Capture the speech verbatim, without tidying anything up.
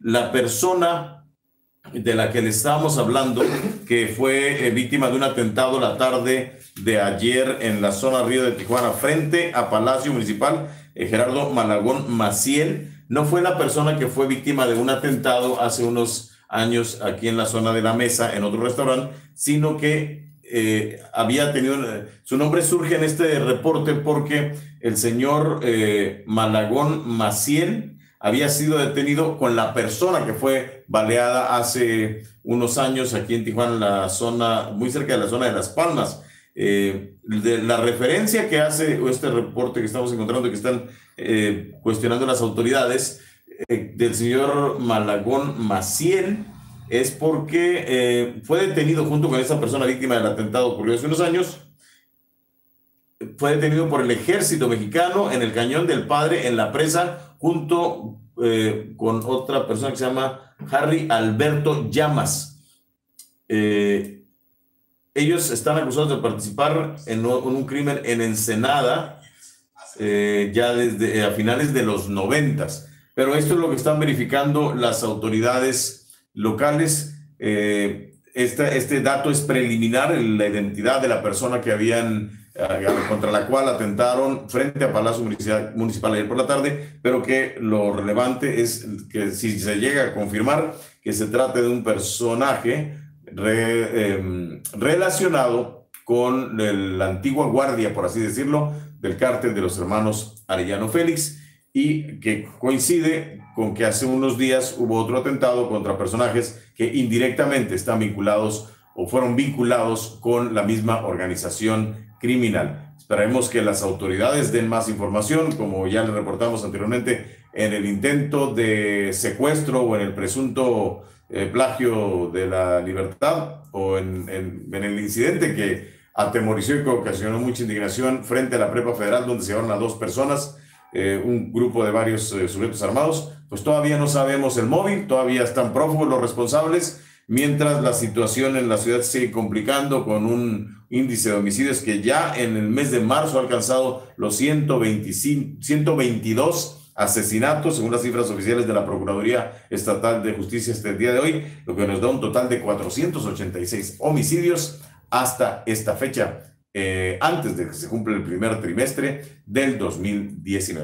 la persona de la que le estábamos hablando, que fue eh, víctima de un atentado la tarde de ayer en la zona Río de Tijuana, frente a Palacio Municipal, eh, Gerardo Malagón Maciel, no fue la persona que fue víctima de un atentado hace unos años aquí en la zona de La Mesa, en otro restaurante, sino que eh, había tenido, su nombre surge en este reporte porque el señor eh, Malagón Maciel había sido detenido con la persona que fue baleada hace unos años aquí en Tijuana, en la zona, muy cerca de la zona de Las Palmas. Eh, de la referencia que hace este reporte que estamos encontrando, que están eh, cuestionando las autoridades, eh, del señor Malagón Maciel, es porque eh, fue detenido junto con esa persona víctima del atentado ocurrido hace unos años. Fue detenido por el ejército mexicano en el Cañón del Padre, en la presa, junto eh, con otra persona que se llama Harry Alberto Llamas. Eh, ellos están acusados de participar en, en un crimen en Ensenada, eh, ya desde a finales de los noventas. Pero esto es lo que están verificando las autoridades locales. Eh, este, este dato es preliminar, la identidad de la persona que habían contra la cual atentaron frente a Palacio Municipal ayer por la tarde, pero que lo relevante es que si se llega a confirmar que se trate de un personaje re, eh, relacionado con el, la antigua guardia, por así decirlo, del cártel de los hermanos Arellano Félix, y que coincide con que hace unos días hubo otro atentado contra personajes que indirectamente están vinculados o fueron vinculados con la misma organización criminal. Esperemos que las autoridades den más información, como ya les reportamos anteriormente, en el intento de secuestro o en el presunto eh, plagio de la libertad, o en, en, en el incidente que atemorizó y que ocasionó mucha indignación frente a la Prepa Federal, donde se llevaron a dos personas, eh, un grupo de varios eh, sujetos armados. Pues todavía no sabemos el móvil, todavía están prófugos los responsables, mientras la situación en la ciudad se sigue complicando con un índice de homicidios que ya en el mes de marzo ha alcanzado los ciento veinticinco, ciento veintidós asesinatos, según las cifras oficiales de la Procuraduría Estatal de Justicia este día de hoy, lo que nos da un total de cuatrocientos ochenta y seis homicidios hasta esta fecha, eh, antes de que se cumpla el primer trimestre del dos mil diecinueve.